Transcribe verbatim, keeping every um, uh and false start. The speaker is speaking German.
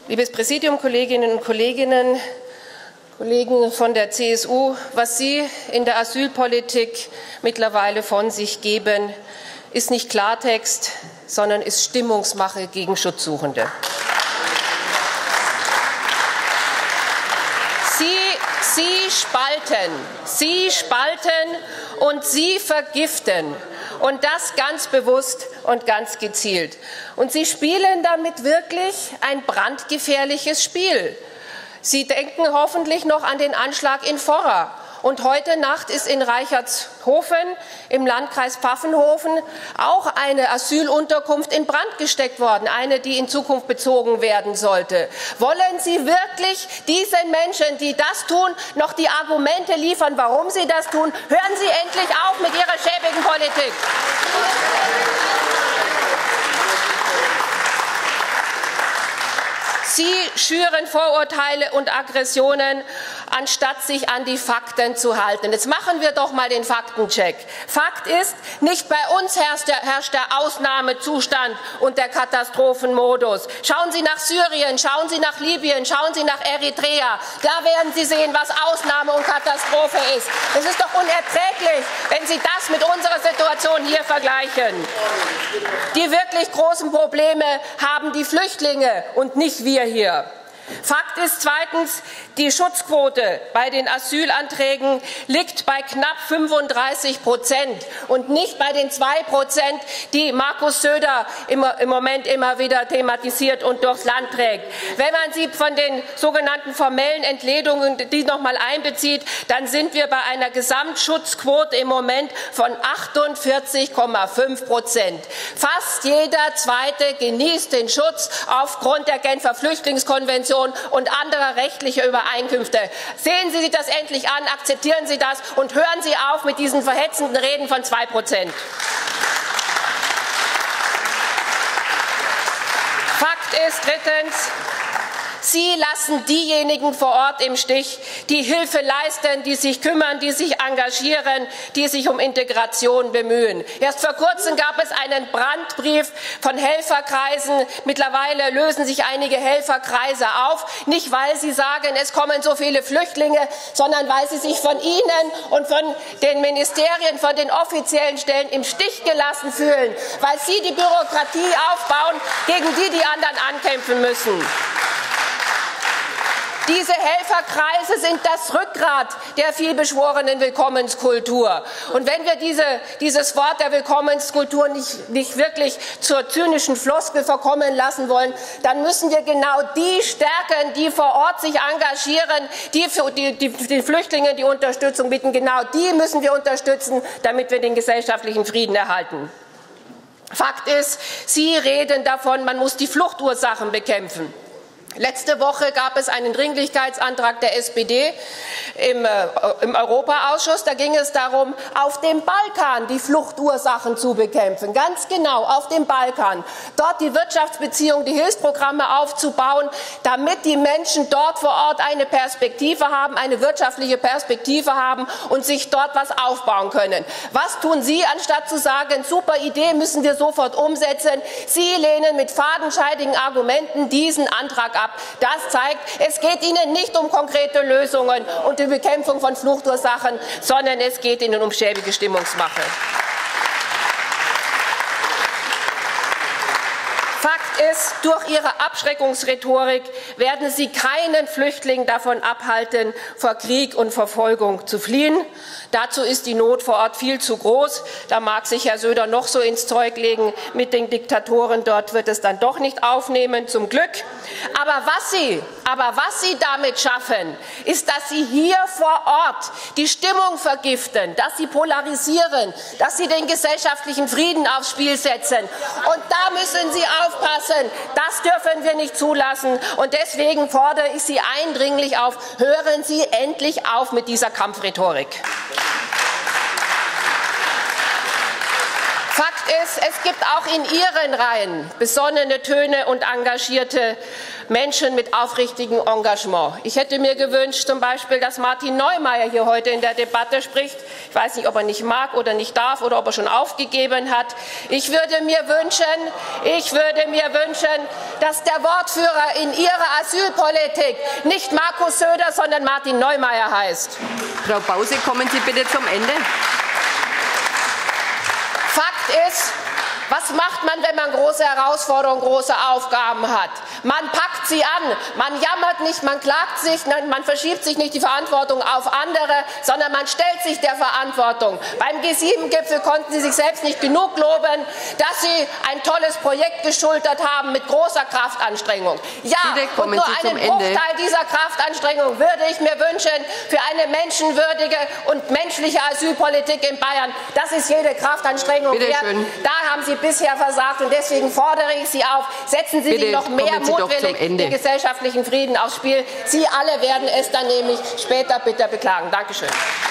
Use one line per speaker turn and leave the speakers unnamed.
Liebes Präsidium, Kolleginnen und Kollegen, Kollegen von der C S U, was Sie in der Asylpolitik mittlerweile von sich geben, ist nicht Klartext, sondern ist Stimmungsmache gegen Schutzsuchende. Sie, Sie spalten, Sie spalten und Sie vergiften. Und das ganz bewusst und ganz gezielt. Und Sie spielen damit wirklich ein brandgefährliches Spiel. Sie denken hoffentlich noch an den Anschlag in Forra. Und heute Nacht ist in Reichertshofen im Landkreis Pfaffenhofen auch eine Asylunterkunft in Brand gesteckt worden, eine, die in Zukunft bezogen werden sollte. Wollen Sie wirklich diesen Menschen, die das tun, noch die Argumente liefern, warum sie das tun? Hören Sie endlich auf mit Ihrer schäbigen Politik. Sie schüren Vorurteile und Aggressionen, anstatt sich an die Fakten zu halten. Jetzt machen wir doch mal den Faktencheck. Fakt ist, nicht bei uns herrscht der, herrscht der Ausnahmezustand und der Katastrophenmodus. Schauen Sie nach Syrien, schauen Sie nach Libyen, schauen Sie nach Eritrea. Da werden Sie sehen, was Ausnahme und Katastrophe ist. Es ist doch unerträglich, wenn Sie das mit unserer Situation hier vergleichen. Die wirklich großen Probleme haben die Flüchtlinge und nicht wir hier. Fakt ist zweitens, die Schutzquote bei den Asylanträgen liegt bei knapp fünfunddreißig Prozent und nicht bei den zwei Prozent, die Markus Söder immer, im Moment immer wieder thematisiert und durchs Land trägt. Wenn man sie von den sogenannten formellen Entledungen die noch mal einbezieht, dann sind wir bei einer Gesamtschutzquote im Moment von achtundvierzig Komma fünf Prozent. Fast jeder Zweite genießt den Schutz aufgrund der Genfer Flüchtlingskonvention und anderer rechtlicher Übereinkünfte. Sehen Sie sich das endlich an, akzeptieren Sie das und hören Sie auf mit diesen verhetzenden Reden von zwei Prozent. Fakt ist drittens, Sie lassen diejenigen vor Ort im Stich, die Hilfe leisten, die sich kümmern, die sich engagieren, die sich um Integration bemühen. Erst vor kurzem gab es einen Brandbrief von Helferkreisen. Mittlerweile lösen sich einige Helferkreise auf, nicht weil sie sagen, es kommen so viele Flüchtlinge, sondern weil sie sich von Ihnen und von den Ministerien, von den offiziellen Stellen im Stich gelassen fühlen, weil Sie die Bürokratie aufbauen, gegen die die anderen ankämpfen müssen. Diese Helferkreise sind das Rückgrat der vielbeschworenen Willkommenskultur. Und wenn wir diese, dieses Wort der Willkommenskultur nicht, nicht wirklich zur zynischen Floskel verkommen lassen wollen, dann müssen wir genau die stärken, die vor Ort sich engagieren, die für die, die, die Flüchtlinge die Unterstützung bieten. Genau die müssen wir unterstützen, damit wir den gesellschaftlichen Frieden erhalten. Fakt ist, Sie reden davon, man muss die Fluchtursachen bekämpfen. Letzte Woche gab es einen Dringlichkeitsantrag der S P D im, äh, im Europaausschuss. Da ging es darum, auf dem Balkan die Fluchtursachen zu bekämpfen. Ganz genau, auf dem Balkan. Dort die Wirtschaftsbeziehungen, die Hilfsprogramme aufzubauen, damit die Menschen dort vor Ort eine Perspektive haben, eine wirtschaftliche Perspektive haben und sich dort was aufbauen können. Was tun Sie, anstatt zu sagen, super Idee, müssen wir sofort umsetzen? Sie lehnen mit fadenscheidigen Argumenten diesen Antrag ab. Das zeigt, es geht Ihnen nicht um konkrete Lösungen und die Bekämpfung von Fluchtursachen, sondern es geht Ihnen um schäbige Stimmungsmache. Fakt ist, durch Ihre Abschreckungsrhetorik werden Sie keinen Flüchtling davon abhalten, vor Krieg und Verfolgung zu fliehen. Dazu ist die Not vor Ort viel zu groß. Da mag sich Herr Söder noch so ins Zeug legen mit den Diktatoren. Dort wird es dann doch nicht aufnehmen, zum Glück. Aber was Sie, aber was Sie damit schaffen, ist, dass Sie hier vor Ort die Stimmung vergiften, dass Sie polarisieren, dass Sie den gesellschaftlichen Frieden aufs Spiel setzen. Und da müssen Sie aufpassen. Das dürfen wir nicht zulassen. Und deswegen fordere ich Sie eindringlich auf, hören Sie endlich auf mit dieser Kampfrhetorik. Fakt ist, es gibt auch in Ihren Reihen besonnene Töne und engagierte Menschen mit aufrichtigem Engagement. Ich hätte mir gewünscht, zum Beispiel, dass Martin Neumeier hier heute in der Debatte spricht. Ich weiß nicht, ob er nicht mag oder nicht darf oder ob er schon aufgegeben hat. Ich würde mir wünschen, ich würde mir wünschen, dass der Wortführer in Ihrer Asylpolitik nicht Markus Söder, sondern Martin Neumeier heißt.
Frau Bause, kommen Sie bitte zum Ende.
Fakt ist, was macht man, wenn man große Herausforderungen, große Aufgaben hat? Man packt sie an, man jammert nicht, man klagt sich, man verschiebt sich nicht die Verantwortung auf andere, sondern man stellt sich der Verantwortung. Beim G sieben Gipfel konnten Sie sich selbst nicht genug loben, dass Sie ein tolles Projekt geschultert haben mit großer Kraftanstrengung. Ja, und nur einen Bruchteil dieser Kraftanstrengung würde ich mir wünschen für eine menschenwürdige und menschliche Asylpolitik in Bayern. Das ist jede Kraftanstrengung wert. Da haben Sie bisher versagt, und deswegen fordere ich Sie auf, setzen Sie sich noch mehr mutwillig den gesellschaftlichen Frieden aufs Spiel. Sie alle werden es dann nämlich später bitter beklagen. Dankeschön.